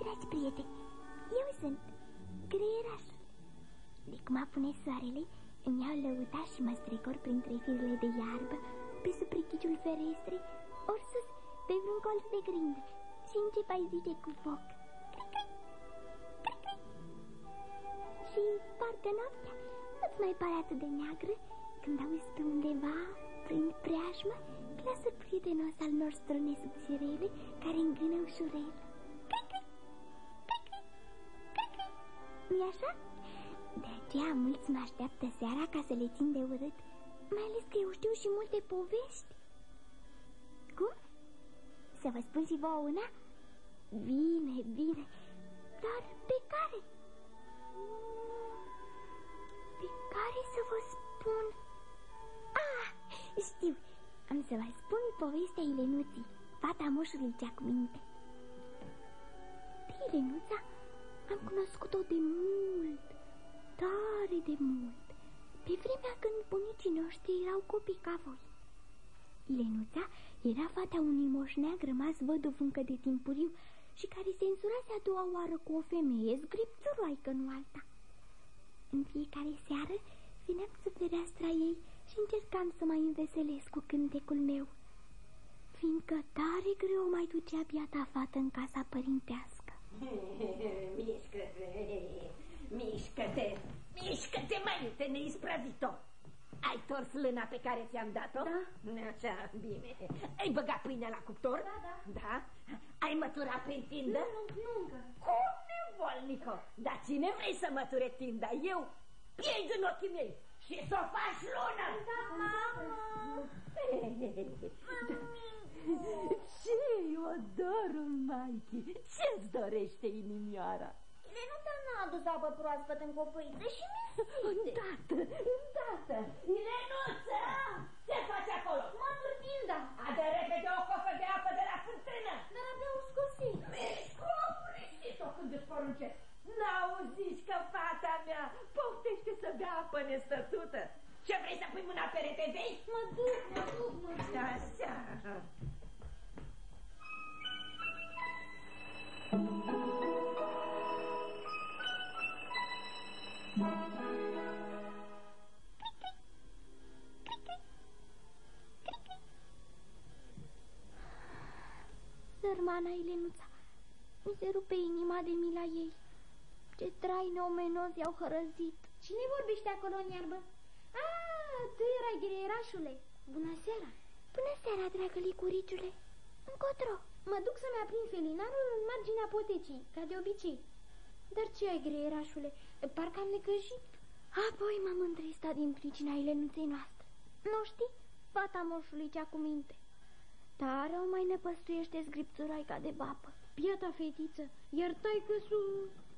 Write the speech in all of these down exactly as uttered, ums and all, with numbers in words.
dragi prieteni, eu sunt Greierașul. De cum apune soarele, îmi iau lăuta și mă strecor printre firele de iarbă, pe suprichiciul ferestrei, ori sus, pe vreun colț de grindă, și încep a-i zice cu foc: cric-cric, cric-cric. Și parcă noaptea nu-ți mai pare atât de neagră când auzi pe undeva, prin preajmă, glasul prietenos al nostru nesubțirele, care îngână ușurel: cric-cric, cric-cric, cric-cric. Nu-i așa? De aceea mulți mă așteaptă seara ca să le țin de urât, mai ales că eu știu și multe povești. Cum? Să vă spun și vouă una? Bine, bine, dar pe care? Pe care să vă spun? Ah, știu, am să vă spun povestea Ilenuții, fata moșului cea cu minte. Pe Ilenuța am cunoscut-o de mult, tare de mult, pe vremea când bunicii noștri erau copii ca voi. Ilenuța era fata unui moșneag rămas văduv încă de timpuriu și care se însurase a doua oară cu o femeie zgripțuroaică, nu alta. În fiecare seară veneam sub fereastra ei și încercam să mai înveselesc cu cântecul meu, fiindcă tare greu mai ducea biata fată în casa părintească. Mișcă-te, mișcă-te, mișcă-te, mărite, neisprăvit-o! Ai tors lâna pe care ți-am dat-o? Da. Așa, bine. Ai băgat pâinea la cuptor? Da, da. Da? Ai măturat prin tindă? Nu, nu încă. Cum, nevolnico? Dar cine vrei să măture tinda? Eu pierd în ochii mei și să o faci lună! Da, mamă! Ce-i odorul, Maichi? Ce-ți dorește inimioara? Ilenuța n-a adus apă proaspătă în copăiță și mi-e Îndată, îndată! Ilenuță! Ce faci acolo? Mă turtinda! Adă repede o cofă de apă de la fântână! Dar abia o scosit. Mișcu, oprisit-o când îți poruncesc! N-auziți că fata mea poftește să bea apă nestătută? Ce vrei să pui mâna pe perete, vei? Mă duc, mă duc, mă duc. Așa. Sărmana Ilenuța, mi se rupe inima de mila ei. Ce traine omenozi i-au hărăzit. Cine vorbește acolo în iarbă? Ah, tu erai Greierașule. Bună seara. Bună seara, dragă licuriciule. Încotro. Mă duc să-mi aprind felinarul în marginea potecii, ca de obicei. Dar ce ai, Greierașule? Parcă am necăjit. Apoi m-am întristat din pricina Ilenuței noastre. Nu știi? Fata moșului cea cu minte. Tare o mai năpăstuiește zgripțuraica de babă. Biata fetiță, iar taică-sul...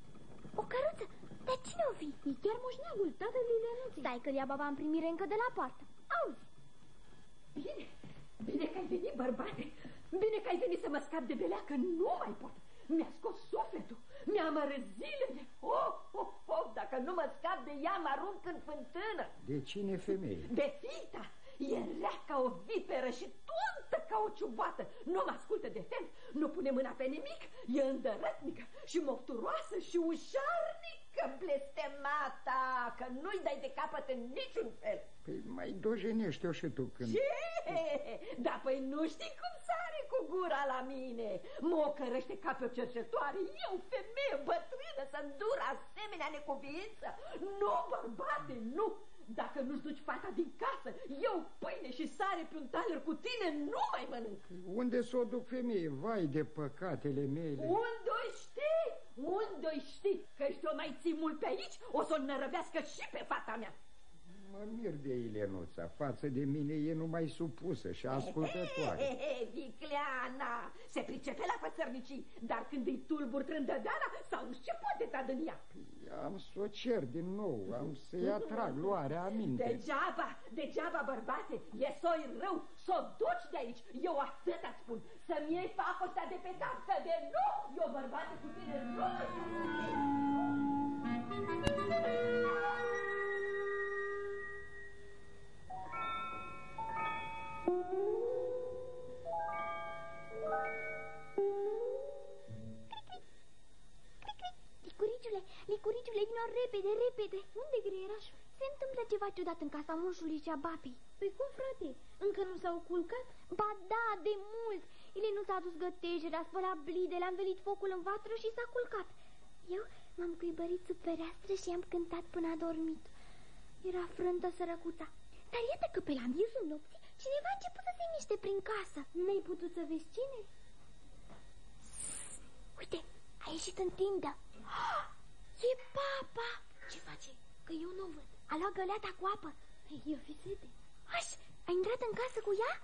O căruță? Dar cine o fi? E chiar moșneagul, tatăl Ilenuței. Stai că-l ia baba în primire încă de la poartă. Auzi! Bine, bine că ai venit, bărbate. Bine că ai venit să mă scap de belea, că nu mai pot. Mi-a scos sufletul, mi-a amărât zilele. Oh, oh, oh, dacă nu mă scap de ea, mă arunc în fântână. De cine femeie? De fita. E rea ca o viperă și toată ca o ciubată. Nu mă ascultă de fel, nu pune mâna pe nimic. E îndărătnică și mofturoasă și ușarnică, blestemata, că nu-i dai de capăt în niciun fel. Păi mai dojenește-o și tu când... Ce? Da, păi nu știi cum sare cu gura la mine. Mă ocărăște ca pe o cercetoare. Eu, femeie bătrână, să îndur asemenea necuviință? Nu, bărbate, nu. Dacă nu-ți duci fata din casă, eu pâine și sare pe un taler cu tine nu mai mănânc. Unde s-o duc, femeie? Vai de păcatele mele. Unde-o știi? Unde-o știi? Că ești o mai ții mult pe aici, o să o nărăvească și pe fata mea. Mă mir de Ilenuța. Față de mine e numai supusă și ascultătoare. He, he, he, Vicleana se pricepe la fățărnicii, dar când îi tulbur trândădeala, s-auzi ce poate da din ea. Am să o cer din nou, am să-i atrag luarea aminte. Degeaba, degeaba, bărbate, e soi rău, s-o duci de aici. Eu atât îți spun, să-mi iei pacostea de pe cap, că de nu, eu, bărbate, cu tine nu. ceva ciudat în casa moșului și a babei. Păi cum, frate? Încă nu s-au culcat? Ba da, de mult. Ele nu s-a dus gătejele, a spălat blidele, a învelit focul în vatră și s-a culcat. Eu m-am cuibărit sub fereastră și am cântat până a dormit. Era frântă sărăcuța. Dar iată că pe la miezul nopții cineva a început să se miște prin casă. N-ai putut să vezi cine? Uite, a ieșit în tindă. Oh, e papa! Ce face? Că eu nu o văd. A luat găleata cu apă. Eu fi sete. Aș, ai intrat în casă cu ea?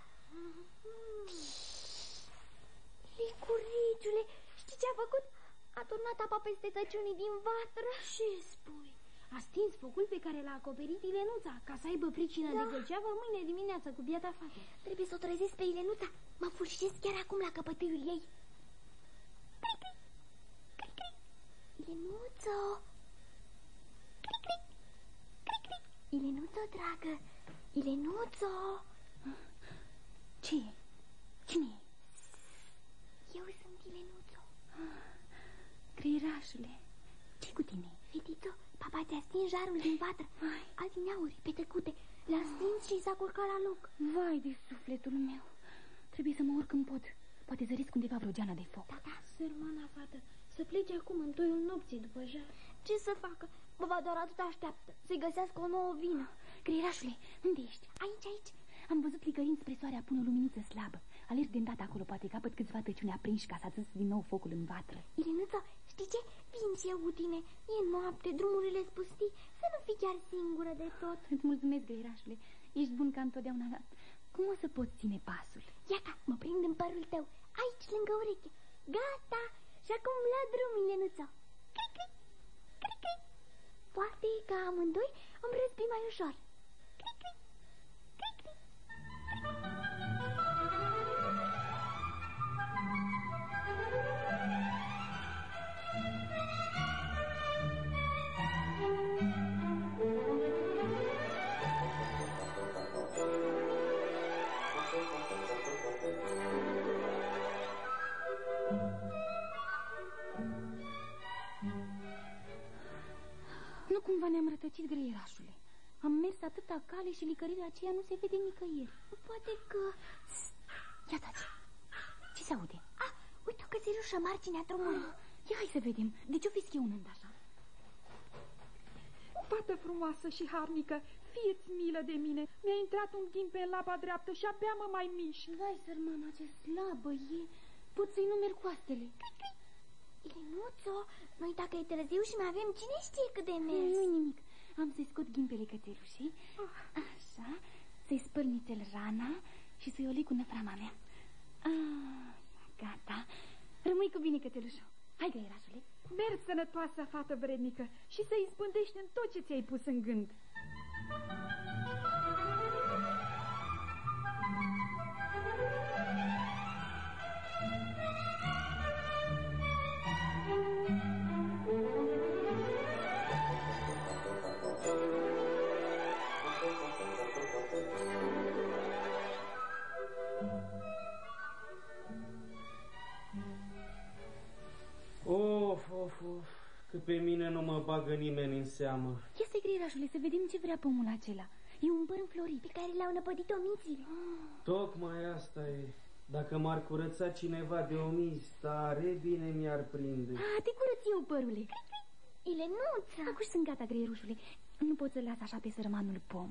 Licuriciule, știi ce a făcut? A turnat apa peste tăciunii din vatră. Ce spui? A stins focul pe care l-a acoperit Ilenuța, ca să aibă pricină da. de gălceavă mâine dimineață cu biata fată. Trebuie să o trezesc pe Ilenuța. Mă fulșesc chiar acum la căpătâiul ei. Cri-cri, cri-cri. Ilenuțo. Cri-cri, cri-cri. Ilenuțo, dragă. Ilenuțo. Ce e? Cine e? Eu sunt Ilenuțo. Creierașule, ce cu tine? Fetițo, papa ți-a stins jarul din vatră. Adineauri, pe tăcute. L-a stins și s-a culcat la loc. Vai de sufletul meu. Trebuie să mă urc în pod. Poate zăresc undeva vreo geană de foc. Da, da. Sărmana fată, să plece acum în toiul nopții după jar. Ce să facă? Baba doar atât așteaptă. Să-i găsească o nouă vină. Creierașule, unde ești? Aici, aici. Am văzut licărind spre soare apun o luminiță slabă. Alerg de îndată acolo, poate capăt câțiva tăciuni aprinși ca să ațăs din nou focul în vatră. Ilenuță, știi ce? Vin și eu cu tine. E noapte, drumurile spustii. Să nu fii chiar singură de tot. Îți mulțumesc, Găirașule. Ești bun ca întotdeauna. Cum o să poți ține pasul? Iată, mă prind în părul tău. Aici, lângă ureche. Gata. Și acum la drum, Ilenuță. Cri-cri, cri-cri. Poate că amândoi îmi răspi mai ușor. Cri-cri, cri-cri. Nu cumva ne-am rătăcit, Greierașule. Am mers atâta cale și licărirea aceea nu se vede nicăieri. Poate că... Ia taci. Ce se aude? Ah, uite o cățelușă marginea drumului. Ah, ia hai să vedem. De ce-o fi schiunând așa? Fată frumoasă și harnică, fie-ți milă de mine. Mi-a intrat un ghimpe în laba dreaptă și abia mă mai mișc. Vai, sărmana, ce slabă e. Pot să-i numeri coastele. Ilenuțo, noi dacă e târziu și mai avem cine știe cât de mers. Nu nimic. Am să-i scot ghimpele cățelușii. Așa, să-i spăl nițel rana și să-i oli cu năframa mea. Ah, gata. Rămâi cu bine, cățelușul. Hai, Greierașule. Mergi sănătoasă, fată vrednică, și să izbândești în tot ce ți-ai pus în gând. Of, of, of, că pe mine nu mă bagă nimeni în seamă. Ia să-i, Greierașule, să vedem ce vrea pomul acela. E un păr înflorit pe care l-au năpădit omițile. Tocmai asta e. Dacă m-ar curăța cineva de omizi, tare bine mi-ar prinde. Ah, te curăț eu, părule. Ilenuța! Acuși sunt gata, Greierușule. Nu pot să-l las așa pe sărmanul pom.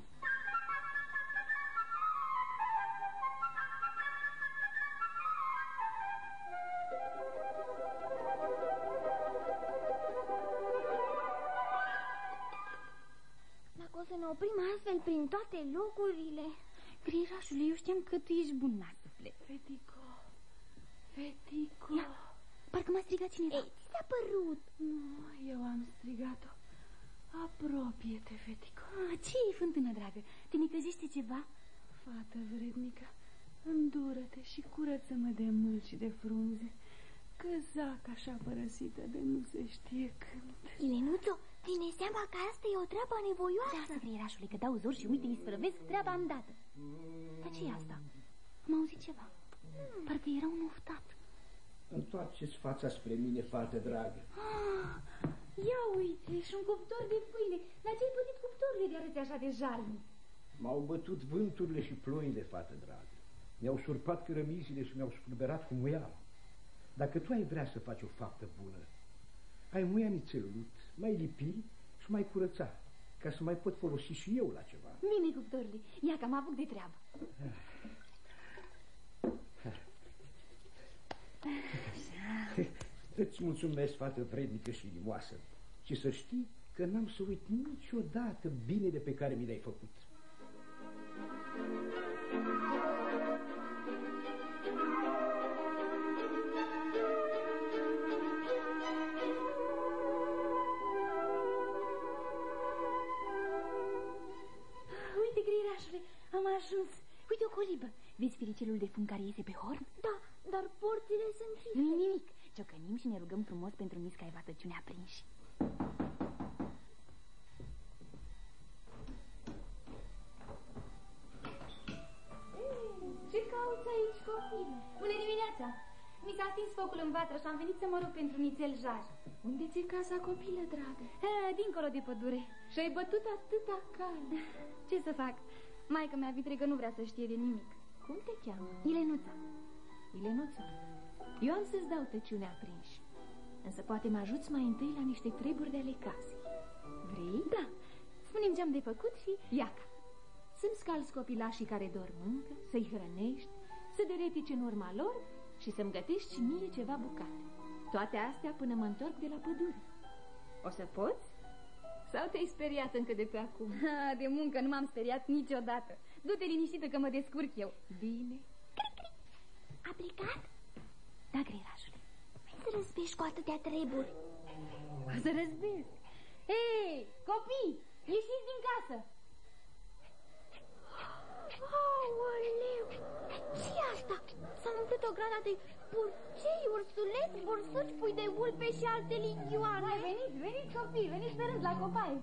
Dacă o să ne oprim astfel prin toate locurile... Greierașule, eu știam că tu ești bun la suflet. Fetico, Fetico... Ia, parcă m-a strigat cineva. Ei, ți s-a părut? Nu, eu am strigat-o. Apropie-te, Fetico. Ah, ce e, fântână dragă? Te necăjește ceva? Fată vrednică, îndură-te și curăță-mă de mâlci și de frunze, că zac așa părăsită de nu se știe când. Ilenuțo, ține seama că asta e o treabă nevoioasă. Lasă, Greierașule, că dau zor și uite, îi sfărăvesc treaba îndată. Dar ce e asta? Am auzit ceva. Parcă era un oftat. Întoarceți fața spre mine, fată dragă. Ah, Ia uite, și un cuptor de pâine. La ce-ai pătit cuptorile de arăți așa de jalnic? M-au bătut vânturile și ploile, fată dragă. Mi-au surpat cărămizile și mi-au spulberat cu muiala. Dacă tu ai vrea să faci o faptă bună, ai muia nițelut, mai lipi și mai curăța, ca să mai pot folosi și eu la ceva. Bine, cuptorile, ia că am apuc de treabă. Îți mulțumesc, fată vrednică și inimoasă, și să știi că n-am să uit niciodată binele pe care mi l-ai făcut. Uite, greierașule, am ajuns. Uite o colibă. Vezi firicelul de fum care iese pe horn? Da, dar porțile sunt închise. Nu-i nimic. Ciocănim și ne rugăm frumos pentru nisca evată-ciunea aprinși. Ce cauți aici, copile? Bună dimineața! Mi s-a stins focul în vatră și am venit să mă rog pentru nițel jar. Unde ți-e casa, copilă dragă? Ha, dincolo de pădure. Și-ai bătut atâta cale. Ce să fac? Maica mea vitregă nu vrea să știe de nimic. Cum te cheamă? Ilenuța. Ilenuța, eu am să-ți dau tăciunea aprinși, însă poate mă ajuți mai întâi la niște treburi de ale casei. Vrei? Da. Spune-mi ce-am de făcut și iaca. Să-mi scalzi copilașii care dorm încă, să-i hrănești, să deretici în urma lor și să-mi gătești și mie ceva bucate. Toate astea până mă întorc de la pădure. O să poți? Sau te-ai speriat încă de pe acum? Ha, de muncă nu m-am speriat niciodată. Du-te liniștită că mă descurc eu. Bine. A plecat? Da, greierașule. Hai să răzbești cu atâtea treburi. O să răzbesc. Hei, copii, ieșiți din casă. Aoleu, ce-i asta? S-a umplut o grana de purcei, ursuleți, bursuci, pui de vulpe și alte ligioane. Hai, veniți, veniți copii, veniți pe rând la copaie.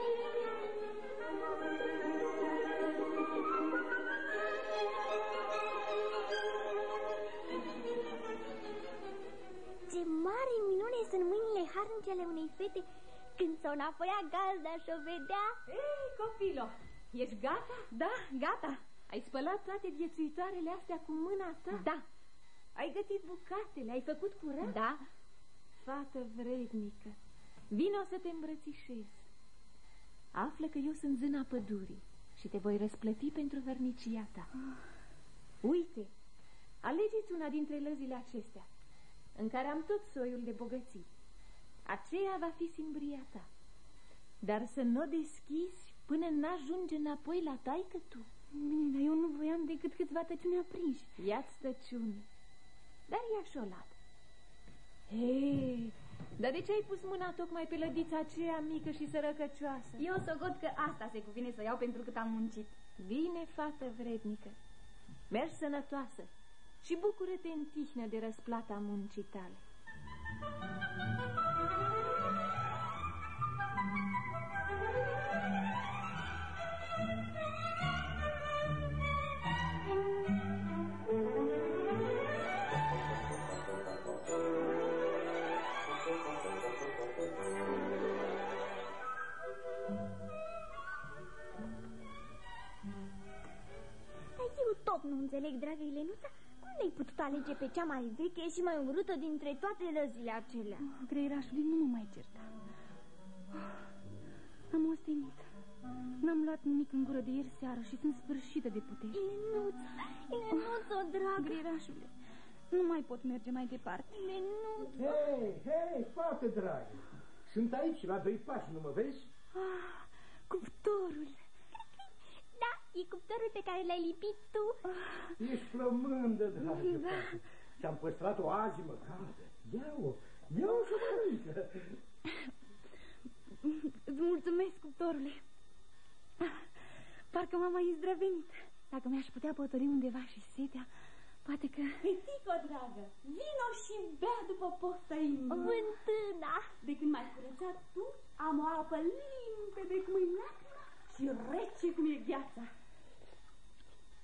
Ce mare minune sunt mâinile harnice ale unei fete când s-o înapoia gazda și-o vedea. Ei, copilo, ești gata? Da, gata. Ai spălat toate viețuitoarele astea cu mâna ta? Da. Ai gătit bucatele, ai făcut curat? Da. Fată vrednică, vino să te îmbrățișez. Află că eu sunt zâna pădurii și te voi răsplăti pentru hărnicia ta. Uite, alegeți una dintre lăzile acestea, în care am tot soiul de bogății. Aceea va fi simbria ta. Dar să nu o deschizi până n-ajunge înapoi la taică tu. Bine, dar eu nu voiam decât câțiva tăciuni aprinși. Ia-ți tăciune, dar ia și o ladă. Hei, dar de ce ai pus mâna tocmai pe lădița aceea mică și sărăcăcioasă? Eu socot că asta se cuvine să iau pentru cât am muncit. Bine, fată vrednică, mergi sănătoasă și bucură-te în tihnă de răsplata muncii tale. Tot nu înțeleg, dragă Ilenuța, cum ne-ai putut alege pe cea mai veche și mai urâtă dintre toate lăzile acelea? Oh, greierașule, nu mă mai certa. Oh, am ostenit. N-am luat nimic în gură de ieri seară și sunt sfârșită de puteri. Ilenuța, Ilenuța, oh, dragă. Greierașule, nu mai pot merge mai departe. Ilenuța. Hei, hei, fată dragă, sunt aici, la doi pași, nu mă vezi? Ah, cuptorul. Da, e cuptorul pe care l-ai lipit tu. Ah, ești flămândă, dragă, da. Fată. Și-am păstrat o azimă caldă. Ia-o, ia-o și mănâncă. Îți mulțumesc, cuptorule. Parcă m-am mai îndrăvenit. Dacă mi-aș putea potoli undeva și setea, poate că... Fetico, dragă, vino și bea după pofta inimii. Vântâna. De când m-ai curățat tu, am o apă limpede cum e lacrima și rece cum e gheața.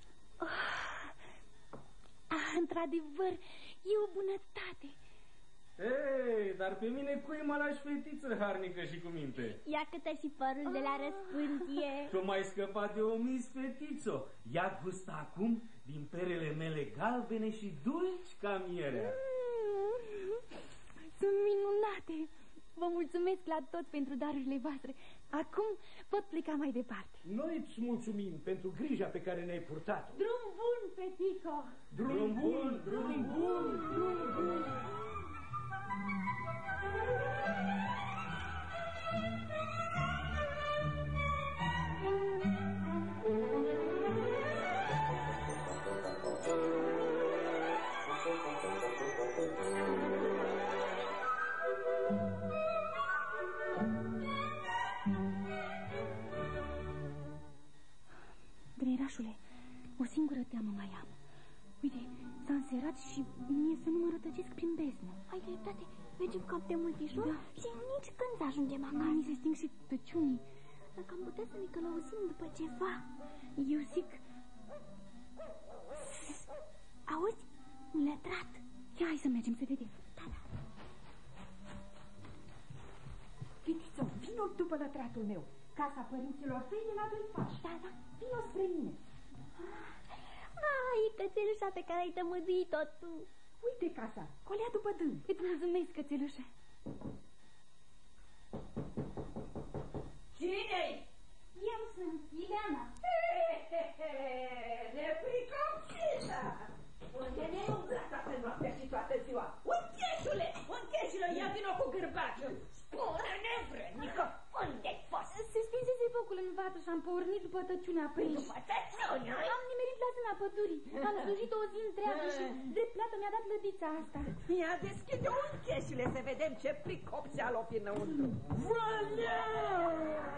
Oh, ah, într-adevăr, e o bunătate. Ei, dar pe mine cui mă lași, fetiță harnică și cu minte? Ia câtă și părul de la răspântie. Tu m-ai scăpat de omis, fetițo. Ia gustă acum din perele mele galbene și dulci ca mierea. Mm, sunt minunate. Vă mulțumesc la tot pentru darurile voastre. Acum pot pleca mai departe. Noi îți mulțumim pentru grija pe care ne-ai purtat-o. Drum bun, fetico! Drum bun, drum bun, drum bun! Greierașule, o singură teamă mai am. Uite, s-a înserat și mie să nu mă rătăcesc prin beznă. Ai dreptate, mergem cam de multișor, da. Și nici când să ajungem acasă. Mi se sting și tăciunii. Dacă am putea să ne călăuzim după ceva. Eu zic... Auzi? Un lătrat. Ia, hai să mergem să vedem. Da, da. Fetiță, vino după lătratul meu. Casa părinților tăi e la doi pași. Da, da. Vino spre mine. Ai, cățelușa pe care ai tămăduit-o tu. Uite casa, colea după dând. Îți mulțumesc, cățelușa. Cine-i? Eu sunt Ileana. Nepricopsită! Unde ne-ai umblat toată noaptea și toată ziua? Uncheșule! Uncheșule, ia vino cu gârbaciul! Spune, nevrednică, unde-ai fost? Se stinsese focul în vată și am pornit după tăciunea aprins. După tăciunea? Am nimerit la zâna pădurii. Am slujit o zi întreagă și drept plată mi-a dat lădița asta. Ia deschide uncheșule să vedem ce pricopseală o fi înăuntru. Valeu!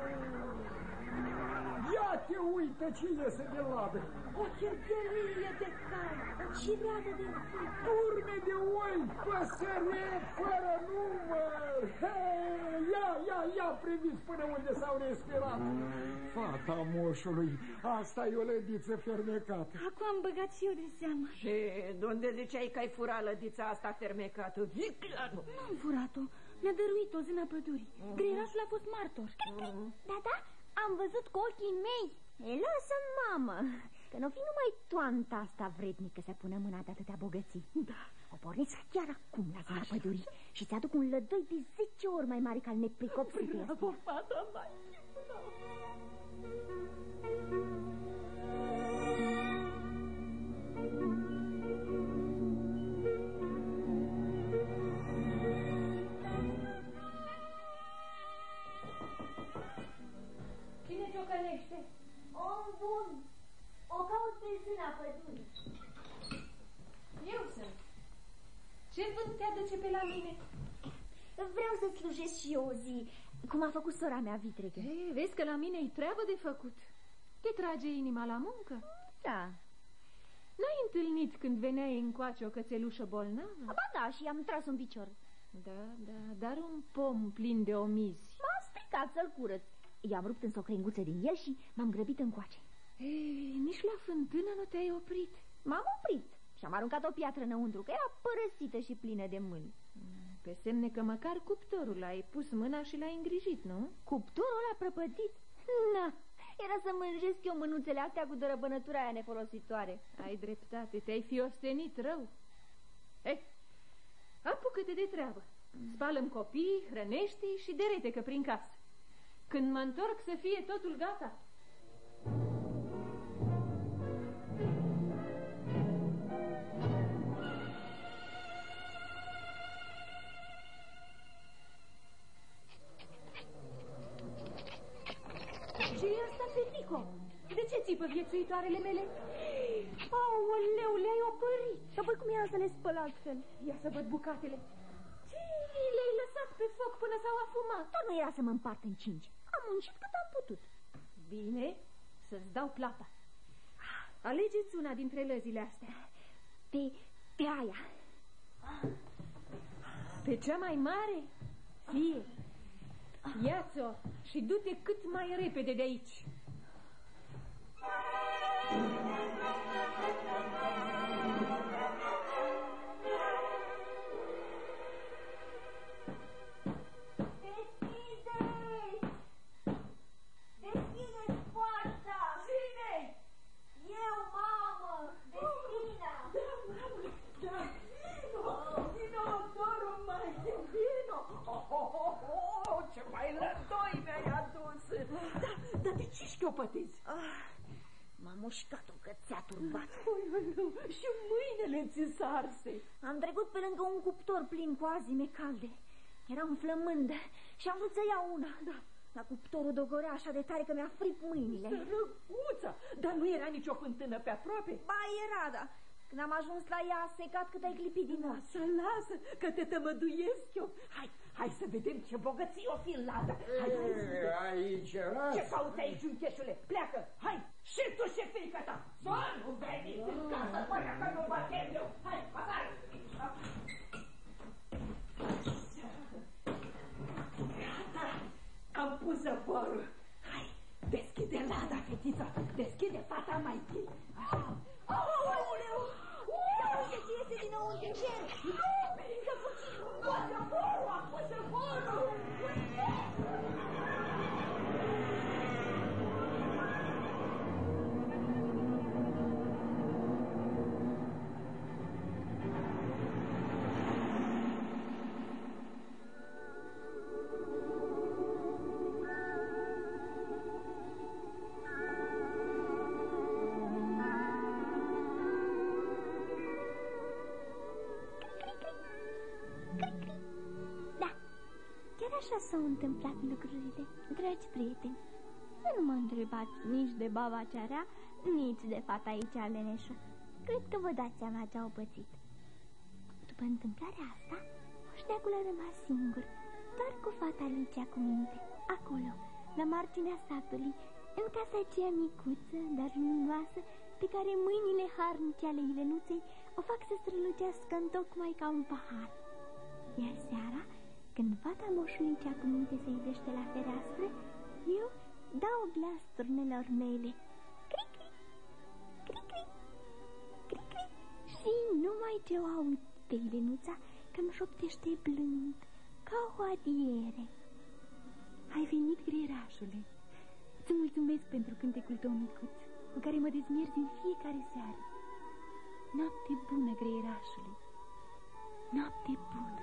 Ia te uită ce iese de ladă. O chirghelie de cai, o cireadă de fân. Turme de oi, păsăret fără număr. Hei, ia, ia, ia, priviți până unde s-au respirat. Fata moșului, asta e o lădiță fermecată. Acum am băgat și eu de seamă. Și de unde ziceai că ai furat lădița asta fermecată? Viclanu! Nu-am furat-o, mi-a dăruit-o zâna pădurii. Mm. Greierașul a fost martor. Mm. Da, da, am văzut cu ochii mei. E, lasă, mamă, că n-o fi numai toanta asta vrednică să pună mâna de atâtea bogății. Da. O pornesc chiar acum la zona pădurii și ți-aduc un lădoi de zece ori mai mare ca al nepricopsitului ăsta. Bravo, fata mai. Cine ciocănește? Om bun, o caut pe zâna pădurii. Eu sunt. Ce vânt te aduce pe la mine? Vreau să slujesc și eu o zi, cum a făcut sora mea vitregă. E, vezi că la mine-i treabă de făcut. Te trage inima la muncă? Da. N-ai întâlnit când veneai încoace o cățelușă bolnavă? Ba da, și am tras un picior. Da, da, dar un pom plin de omizi. M-a stricat să-l curăț. I-am rupt însă o crenguță din el și m-am grăbit încoace. Ei, nici la fântână nu te-ai oprit. M-am oprit și am aruncat o piatră înăuntru, că era părăsită și plină de mâini. Pe semne că măcar cuptorul l-ai pus mâna și l-ai îngrijit, nu? Cuptorul ăla prăpădit? Na, era să mânjesc eu mânuțele astea cu dărăbănătura aia nefolositoare. Ai dreptate, te-ai fi ostenit rău. Ei, apucă-te de treabă. Spală-mi copiii, hrănește-i și deretecă prin casă. Când mă întorc să fie totul gata. Ce-i asta, fetico? De ce țipă viețuitoarele mele? Aoleu, le-ai opărit. Și apoi cum era să le spăl altfel? Ia să văd bucatele. Ce, le-ai lăsat pe foc până s-au afumat? Tot nu era să mă împart în cinci. Am muncit cât am putut. Bine, să-ți dau plata. Alegeți una dintre lăzile astea. Pe, pe aia. Pe cea mai mare? Fie. Ia-ți-o și du-te cât mai repede de aici. mușcat-o că ți-a turbat. Și mâinile ți s-arse. Am trecut pe lângă un cuptor plin cu azime calde. Eram flămândă și am vrut să iau una. Da. Dar cuptorul dogorea așa de tare că mi-a fript mâinile. Sărăcuța! Dar nu era nicio fântână pe aproape? Ba, era, da. Când am ajuns la ea, a secat cât ai clipit din nas. Lasă, lasă, că te tămăduiesc eu. Hai, hai să vedem ce bogății o fi în ladă. Hai, hai să vedem. Aici erați? Ce cauți aici, uncheșule? Pleacă, hai, și tu și fiica ta. Să nu veniți în casă, până că nu mă chem eu. Hai, afară! Gata, am pus zăvorul. Hai, deschide lada, fetița. Deschide fata mai întâi. Așa. Aoleu! Uite ce iese dinăuntru în cer! Nu, mică puțin! Poate zăvorul, am pus zăvorul! Așa s-au întâmplat lucrurile, dragi prieteni. Să nu mă întrebați nici de baba cea rea, nici de fata aici leneșă. Cred că vă dați seama ce au pățit. După întâmplarea asta, moșneacul a rămas singur, doar cu fata lui cea cu minte, acolo, la marginea satului, în casa aceea micuță, dar luminoasă, pe care mâinile harnice ale Ilenuței o fac să strălucească întocmai ca un pahar. Iar seara, când fata moșului cea cu minte se ivește la fereastră, eu dau glas turnelor mele. Cri-cri, cri-cri, cri-cri. Și numai ce o aud pe Ilenuța că-mi șoptește blând, ca o adiere. Ai venit, greierașule. Îți mulțumesc pentru cântecul tău micuț, cu care mă dezmierzi în fiecare seară. Noapte bună, greierașule. Noapte bună.